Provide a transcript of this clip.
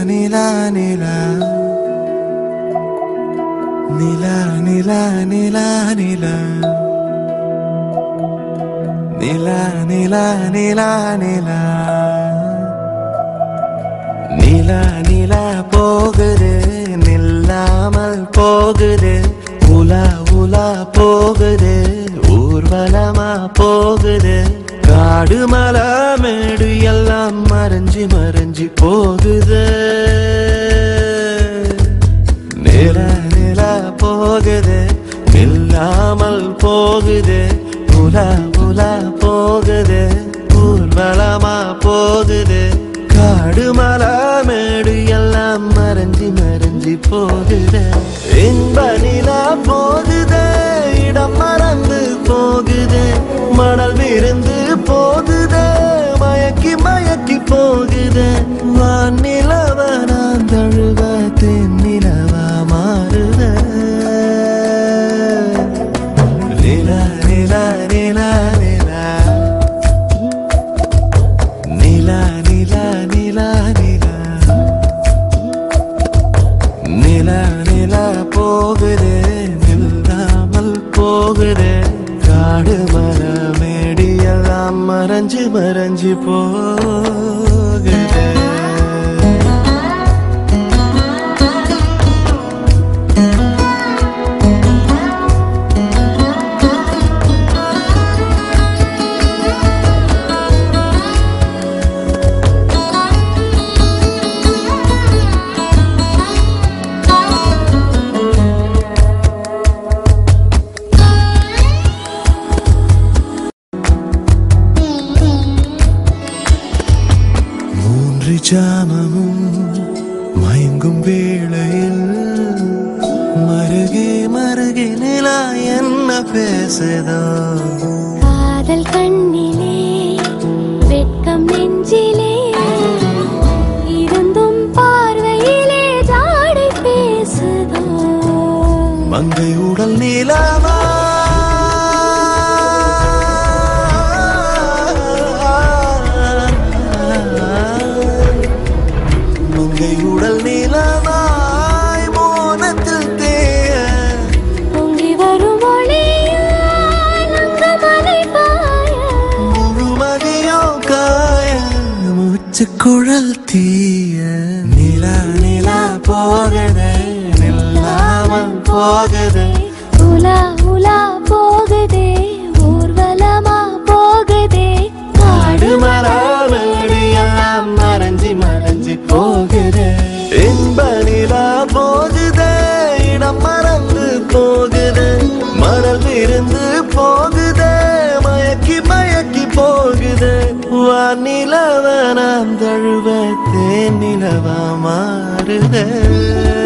நிலா நிலா நிலா நிலா நிலா நிலா நிலா நிலா நிலா நிலா நிலா நிலா போகுது நில்லாமல் போகுது உலா உலா போகுது ஊர்வலமா போகுது காடு மலை மேடு எல்லாம் மறைஞ்சி மறைஞ்சி போகுது நிலா நிலா போகுது நில்லாமல் போகுது உலா உலா போகுது ஊர்வலமா போகுது காடு மலை மேடு எல்லாம் மறைஞ்சி மறைஞ்சி போகுது இன்ப நிலா போகுது இடம் மறந்து போகுது மணல் விருந்து போகுது மயக்கி மயக்கி போகுது வானிலவ நான் தழுவ தென்னிலவா மாறுத நிலா நிலா நிலா நிலா நிலா நிலா நிலா நிலா நிலா நிலா போகுது நில்லாமல் போகுது காடு மரம் மேடி எல்லாம் மறைஞ்சு மறைஞ்சு போகுது ஜாமமும் மயங்கும் வேளையில் மருகே மருகே நிலா என்ன பேசுதோ காதல் கண்ணிலே வெட்கம் நெஞ்சிலே இருந்தும் பார்வையிலே ஜாடை பேசுதோ மங்கை உடல் நீலாமா உடல் நீலமாய் மோனத்தில் தேய பொங்கி வரும் ஒளியாய் நங்கமலை பாய முழுமதியோ காய மூச்சு குழல் தீய நிலா நிலா போகுது நில்லாமல் போகுது உலா உலா போகுதே ஊர்வலமா போகுதே காடு மரமேடு எல்லாம் மறைஞ்சி மறைஞ்சி போகுது இன்ப நிலா போகுது இடம் மறந்து போகுது மணல் விருந்து போகுது மயக்கி மயக்கி போகுது வானிலவ நாம் தழுவ தேனிலவா மாறுது